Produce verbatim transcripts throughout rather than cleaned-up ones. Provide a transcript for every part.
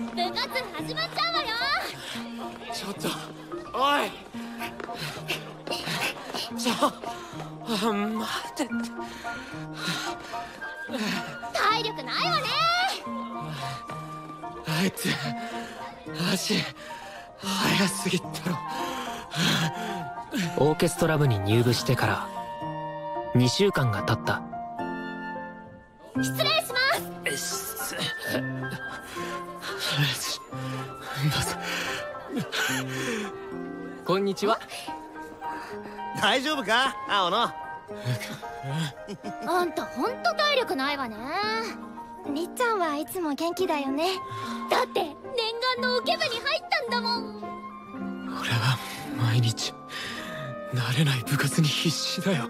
部活始まっちゃうわよ。 ちょっとおいちょあ待てって体力ないわね。 あいつ足速すぎったろ。 オーケストラ部に入部してからにしゅうかんが経った。 失礼します。 こんにちは。 大丈夫か青野。 あんたほんと体力ないわね。 りっちゃんはいつも元気だよね。 だって念願のオケ部に入ったんだもん。 俺は毎日慣れない部活に必死だよ。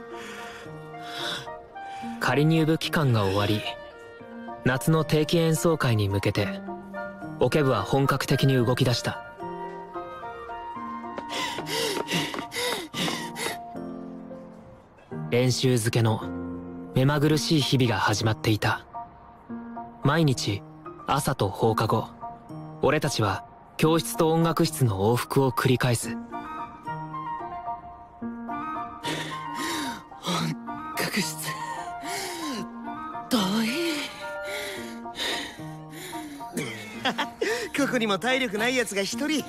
仮入部期間が終わり、夏の定期演奏会に向けてオケ部は本格的に動き出した。練習漬けの目まぐるしい日々が始まっていた。毎日朝と放課後、俺たちは教室と音楽室の往復を繰り返す。 音楽室遠い。 ここにも体力ないやつが一人。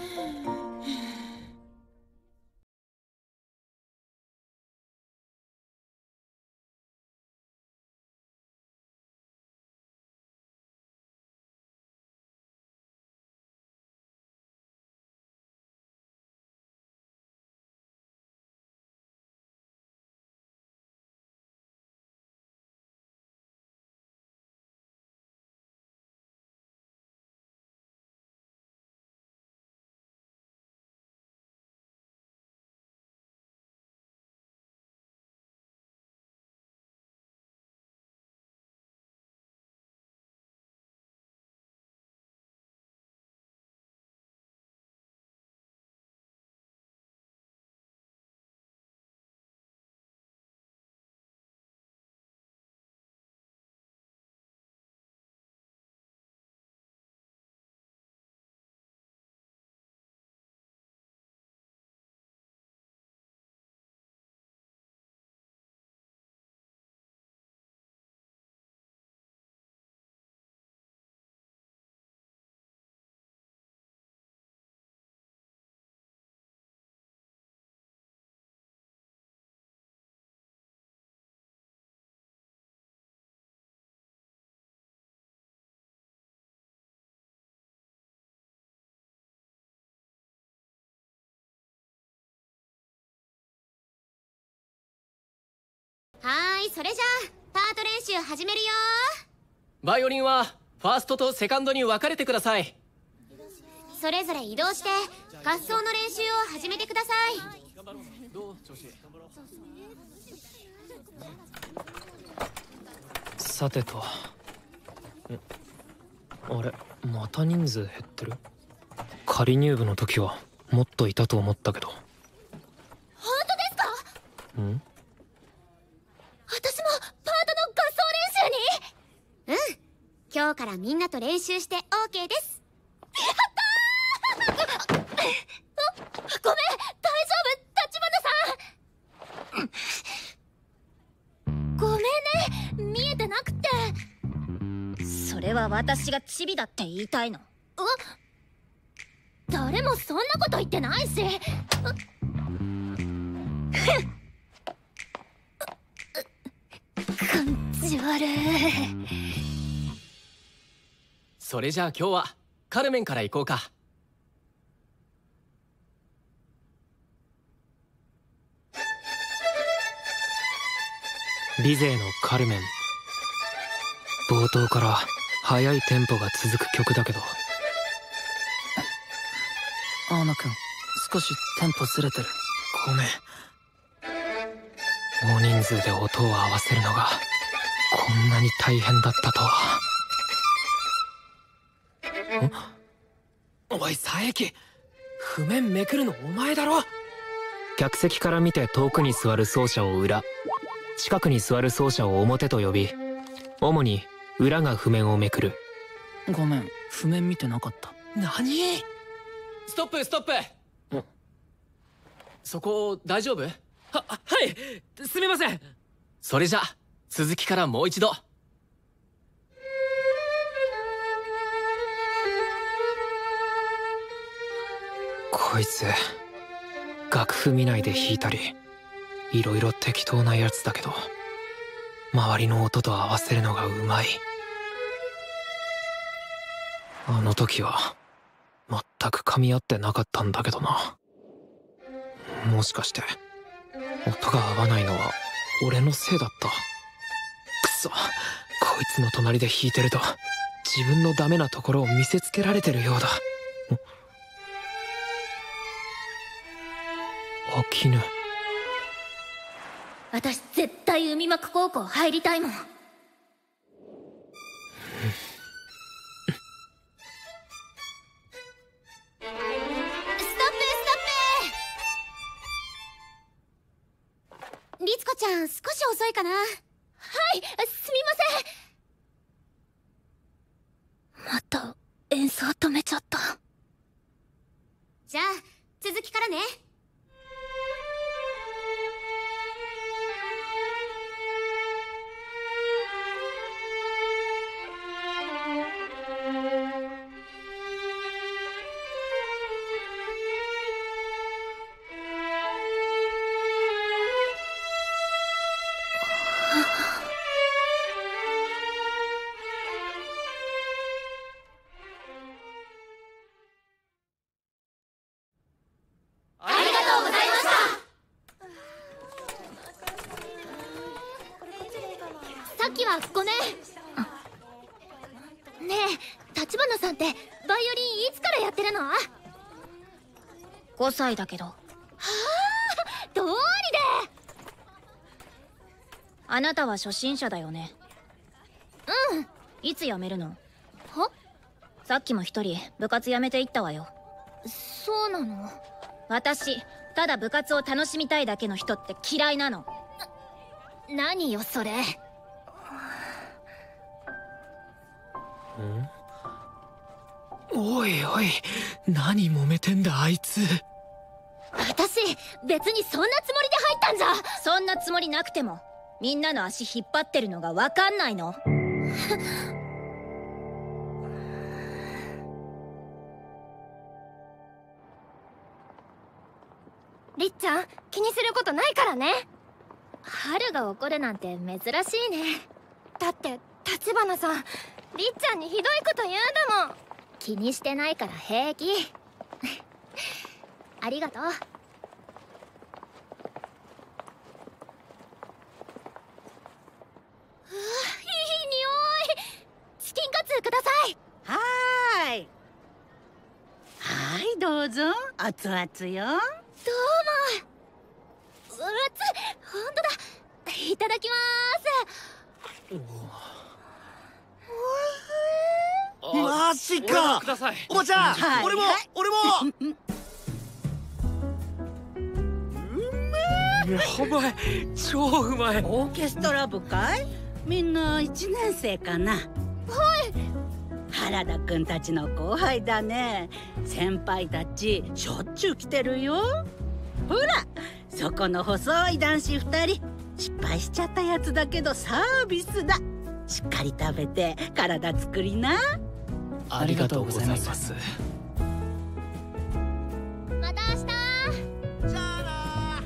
はーい、それじゃあパート練習始めるよ。 バイオリンはファーストとセカンドに分かれてください。 それぞれ移動して合奏の練習を始めてください。 どう調子？ さてと、あれまた人数減ってる？仮入部の時はもっといたと思ったけど。 本当ですか？ ん？ 私もパートの合奏練習に？うん、今日からみんなと練習して オーケー です。やったー！ごめん、大丈夫、立花さん。ごめんね、見えてなくて。 それは私がチビだって言いたいの？ 誰もそんなこと言ってないし。感じ悪い。 それじゃあ今日はカルメンから行こうか。 ビゼーのカルメン。冒頭から速いテンポが続く曲だけど。 青野くん、少しテンポずれてる。 ごめん。大人数で音を合わせるのがこんなに大変だったとは。 おい佐伯、譜面めくるのお前だろ。 客席から見て遠くに座る奏者を裏、近くに座る奏者を表と呼び、主に裏が譜面をめくる。 ごめん、譜面見てなかった。 何？ ストップストップ。そこ大丈夫？ は、はいすみません。 それじゃ続きからもう一度。 こいつ楽譜見ないで弾いたりいろいろ適当なやつだけど周りの音と合わせるのがうまい。あの時は全く噛み合ってなかったんだけどな。もしかして音が合わないのは俺のせいだった。くそ、こいつの隣で弾いてると自分のダメなところを見せつけられてるようだ。飽きぬ。 私絶対海幕高校入りたいもん。ストップストップ。律子ちゃん少し遅いかな。はい、すみません。また演奏止めちゃった。じゃあ続きからね。さっきはごめん。ねえ、立花さんってバイオリンいつからやってるの？ ごさいだけど。はあ、どうりで。 あなたは初心者だよね。 うん。 いつ辞めるの？ は？ さっきも一人部活辞めていったわよ。 そうなの？ 私ただ部活を楽しみたいだけの人って嫌いなの。 な、何よそれ。 おいおい、何揉めてんだあいつ。 私別にそんなつもりで入ったんじゃ。 そんなつもりなくてもみんなの足引っ張ってるのが分かんないの？ りっちゃん気にすることないからね。春が怒るなんて珍しいね。だって立花さんりっちゃんにひどいこと言うんだもん。気にしてないから平気。ありがとう。うわ、いい匂い。チキンカツください。 はーい。はい、どうぞ。熱々よ。 どうも。熱っ、ほんとだ。いただきまーす。 マジか。おばちゃん、 はい、 俺も、 はい、 俺もやばい、超うまい。 オーケストラ部かい？みんないちねん生かな。はい。原田くんたちの後輩だね。先輩たちしょっちゅう来てるよ。ほら、そこの細い男子ふたり失敗しちゃったやつだけどサービスだ。しっかり食べて体作りな。 ありがとうございます。 また明日。 じゃあ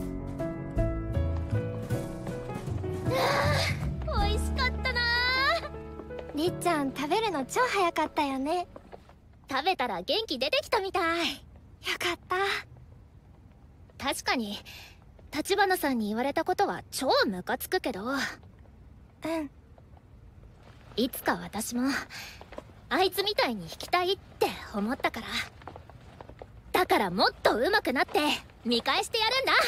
な。美味しかったな。りっちゃん食べるの超早かったよね。食べたら元気出てきたみたい。よかった。確かに立花さんに言われたことは超ムカつくけど、うん、いつか私もあいつみたいに弾きたいって思ったから。だからもっと上手くなって見返してやるんだ。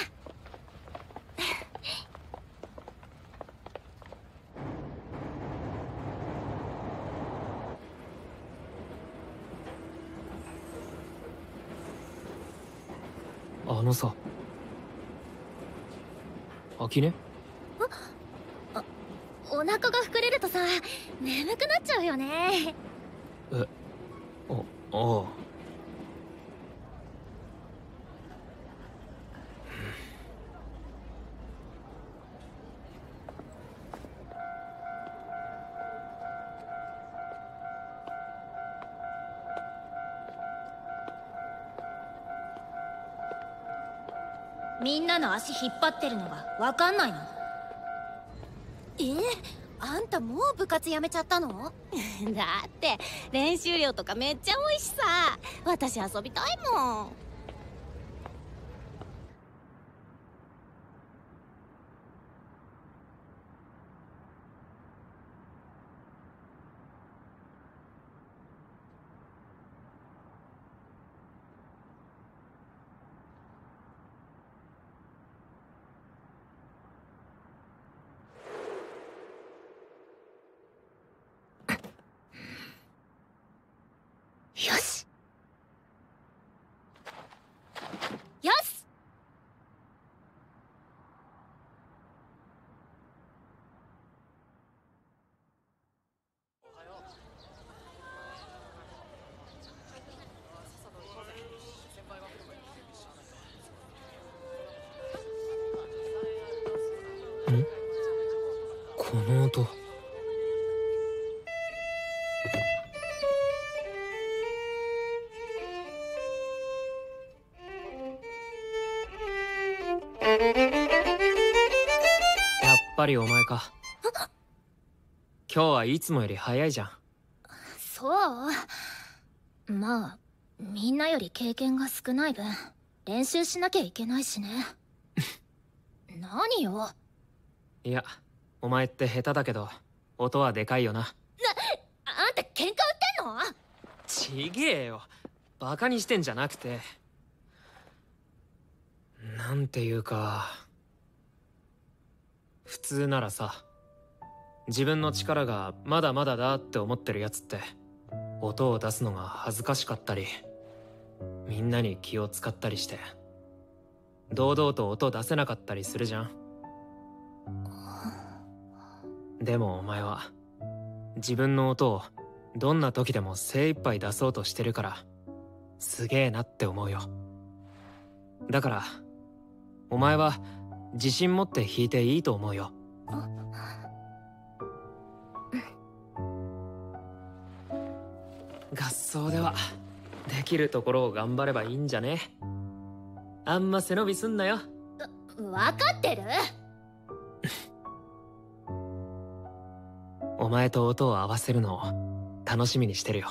あのさ、秋音？ あ、お腹が膨れるとさ眠くなっちゃうよね。 え、あ、 おう。 みんなの足引っ張ってるのがわかんないの？ え、あんたもう部活やめちゃったの？だって練習量とかめっちゃ多いしさ、私遊びたいもん。よしよし。 ん？この音。 やっぱりお前か。今日はいつもより早いじゃん。 そう。まあみんなより経験が少ない分練習しなきゃいけないしね。何よ。 いや、お前って下手だけど音はでかいよな。 あんた喧嘩売ってんの？ ちげえよ、バカにしてんじゃなくて。なんていうか、普通ならさ、自分の力がまだまだだって思ってるやつって音を出すのが恥ずかしかったり、みんなに気を使ったりして堂々と音出せなかったりするじゃん。でもお前は自分の音をどんな時でも精一杯出そうとしてるからすげえなって思うよ。だからお前は自信持って弾いていいと思うよ。合奏ではできるところを頑張ればいいんじゃね？あんま背伸びすんなよ。 わかってる？ お前と音を合わせるのを楽しみにしてるよ。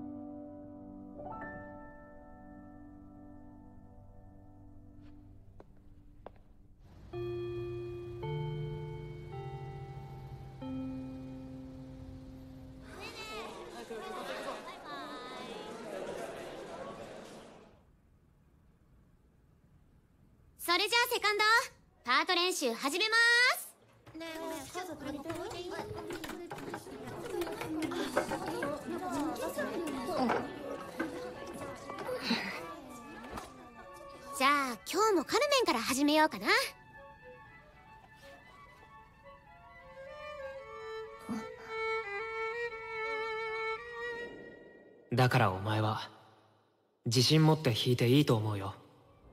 それじゃあセカンドパート練習始めます。ねえねえ、家族に届いていい？じゃあ今日もカルメンから始めようかな。 だからお前は自信持って弾いていいと思うよ。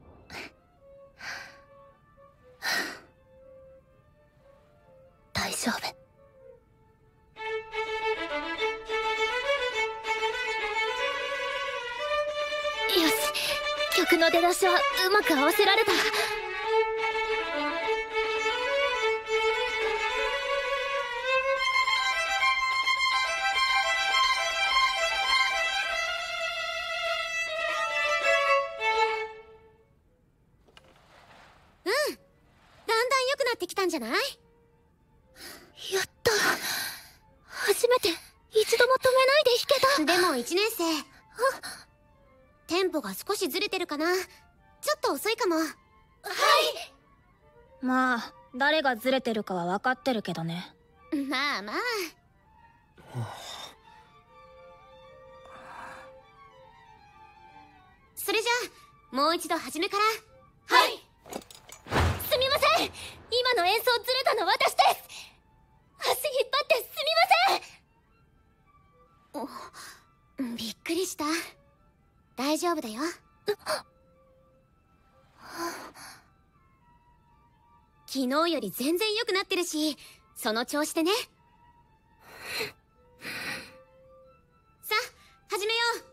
大丈夫。よし、曲の出だしはうまく合わせられた。うん、だんだん良くなってきたんじゃない？やった。初めて一度も止めないで弾けた。でもいちねん生、テンポが少しずれてるかな。ちょっと遅いかも。はい。まあ誰がずれてるかは分かってるけどね。まあまあ。それじゃあもう一度初めから。はい。すみません、今の演奏ずれたの私です。足引っ張ってすみません。お、びっくりした。 大丈夫だよ。昨日より全然良くなってるし、その調子でね。さあ始めよう。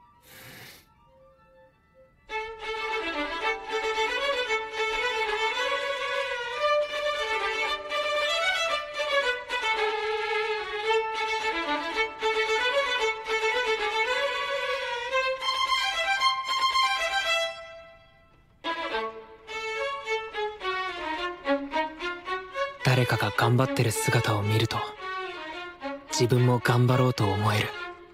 誰かが頑張ってる姿を見ると自分も頑張ろうと思える。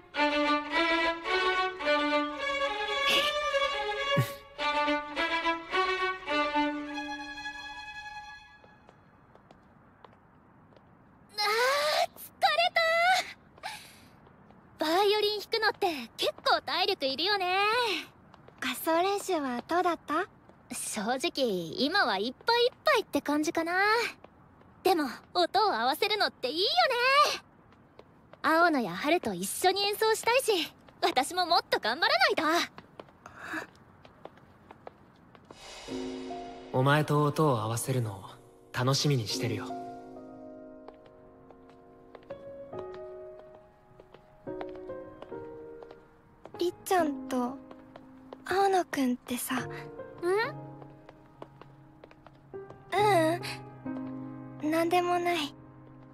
バイオリン弾くのって結構体力いるよね。合奏練習はどうだった？正直今はいっぱいいっぱいって感じかな。でも音を合わせるのっていいよね。青野や春と一緒に演奏したいし、私ももっと頑張らないと。 お前と音を合わせるのを楽しみにしてるよ。 りっちゃんと青野くんってさ。ん？うん、なんでもない。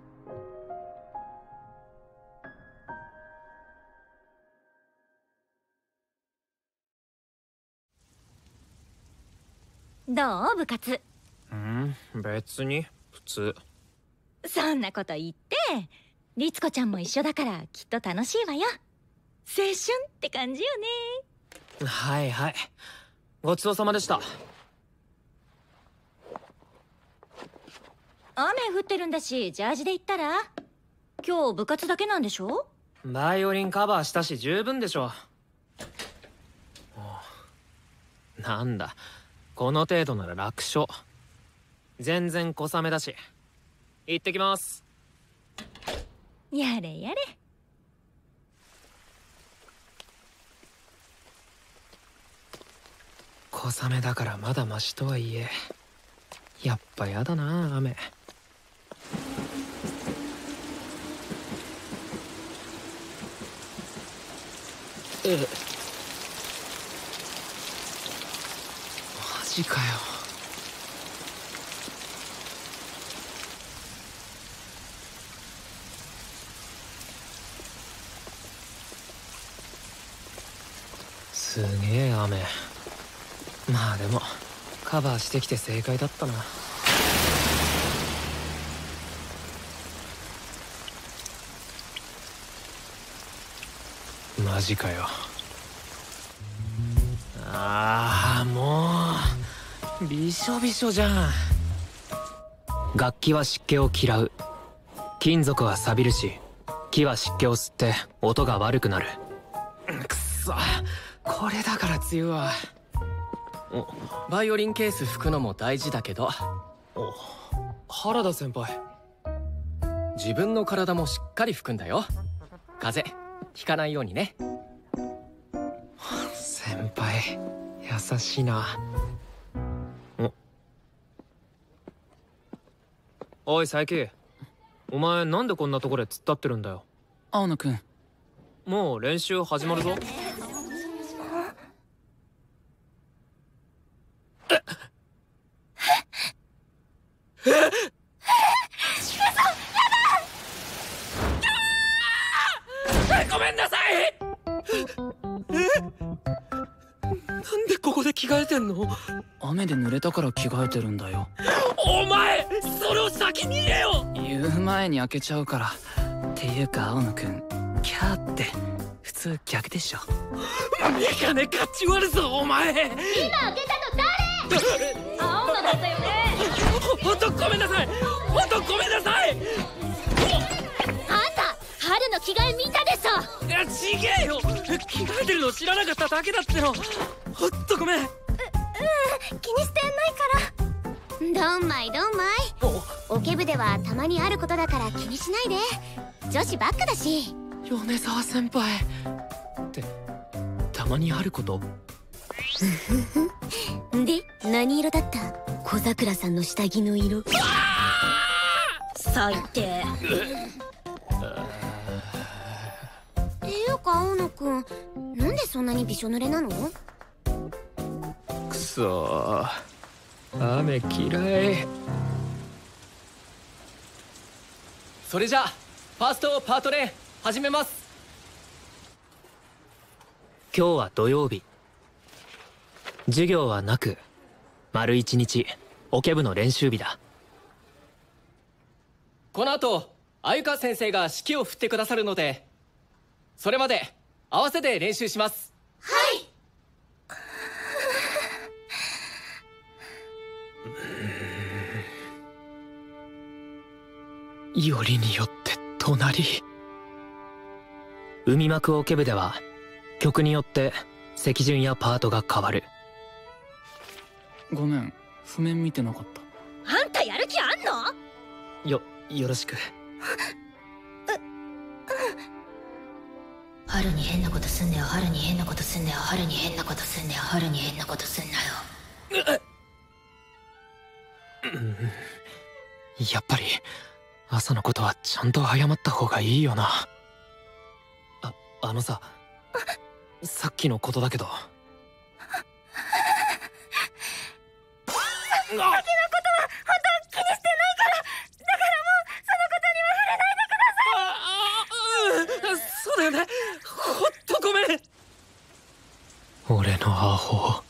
どう部活？ うん、別に普通。 そんなこと言って律子ちゃんも一緒だからきっと楽しいわよ。青春って感じよね。 はいはい、ごちそうさまでした。 雨降ってるんだしジャージで行ったら？今日部活だけなんでしょ？ バイオリンカバーしたし十分でしょ。なんだ、この程度なら楽勝。全然小雨だし。行ってきます。 やれやれ。 小雨だからまだマシとはいえ、やっぱやだな雨。え、マジかよ。すげえ雨。まあでもカバーしてきて正解だったな。マジかよ。ああ、もうびしょびしょじゃん。楽器は湿気を嫌う。金属は錆びるし、木は湿気を吸って音が悪くなる。くっそ、これだから梅雨は。 お、バイオリンケース拭くのも大事だけど。 お、原田先輩。 自分の体もしっかり拭くんだよ。風邪ひかないようにね。 先輩優しいな。お、おい佐伯、お前なんでこんなとこで突っ立ってるんだよ。 青野くん、 もう練習始まるぞ。 ごめんなさい。 なんでここで着替えてんの？ 雨で濡れたから着替えてるんだよ。 お前それを先に言えよ。 言う前に開けちゃうから。っていうか青野くん、キャーって普通逆でしょ。 メガネかち割るぞお前。 今開けたの誰？青野だったよね。 ほんとごめんなさい。ほんとごめんなさい。 あんた春の着替え見たでしょ。 いやちげえよ。着替えてるの知らなかっただけだっての。ほんとごめん。う、うん、 気にしてないから。 ドンマイドンマイ。オケ部ではたまにあることだから気にしないで。女子ばっかだし。 米沢先輩って黙まにあること。 で、何色だった？小桜さんの下着の色。 最低。 ていうか青野くん、なんでそんなにびしょ濡れなの？ くそー、雨嫌い。 それじゃあファーストパート練始めます。 今日は土曜日。授業はなく丸一日オケ部の練習日だ。 この後鮎川先生が指揮を振ってくださるので、それまで合わせて練習します。 はい。 よりによって隣。 海幕オケ部では曲によって席順やパートが変わる。 ごめん、譜面見てなかった。 あんたやる気あんの？ よよろしく。 春に変なことすんなよ、春に変なことすんなよ、春に変なことすんなよ、春に変なことすんなよ。 やっぱり朝のことはちゃんと謝った方がいいよな。 あ、あのさ、さっきのことだけど。 先のことは本当気にしてないから、だからもうそのことには触れないでください。 ああ、そうだよね。ほっとごめん。俺のアホ。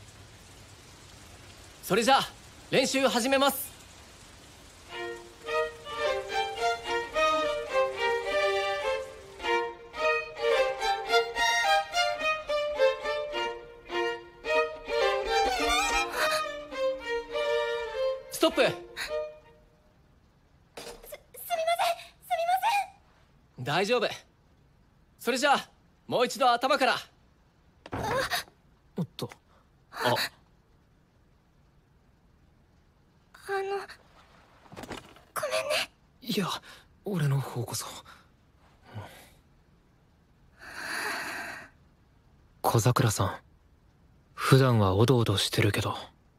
それじゃあ練習始めます。ストップ。す、すみません、すみま大丈夫。それじゃあもう一度頭から。 おっと。 あ、あの、ごめんね。 いや、俺の方こそ。 小桜さん、普段はおどおどしてるけど。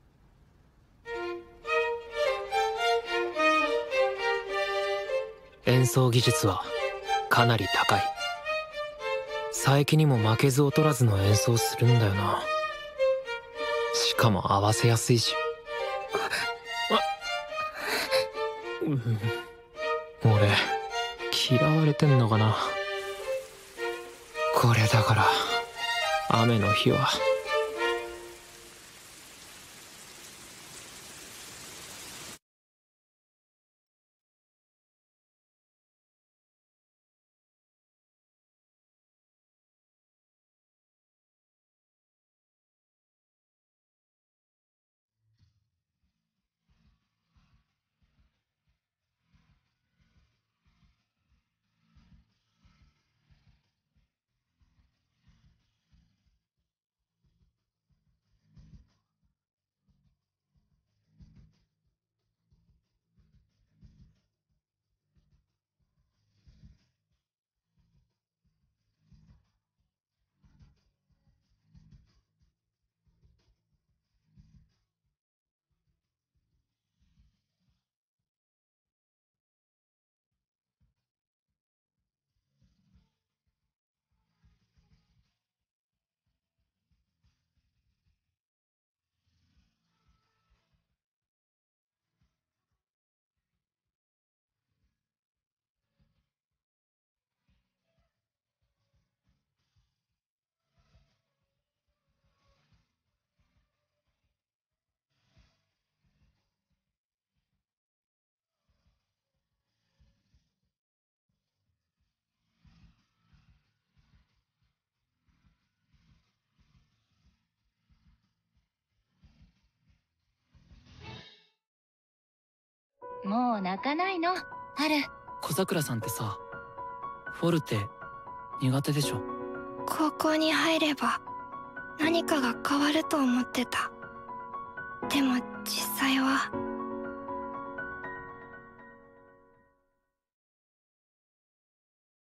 演奏技術はかなり高い。佐伯にも負けず劣らずの演奏するんだよな。しかも合わせやすいし。あ、うん、俺嫌われてんのかな。これだから雨の日は。 もう泣かないの、春。 小桜さんってさ、フォルテ苦手でしょ？ 高校に入れば何かが変わると思ってた。でも実際は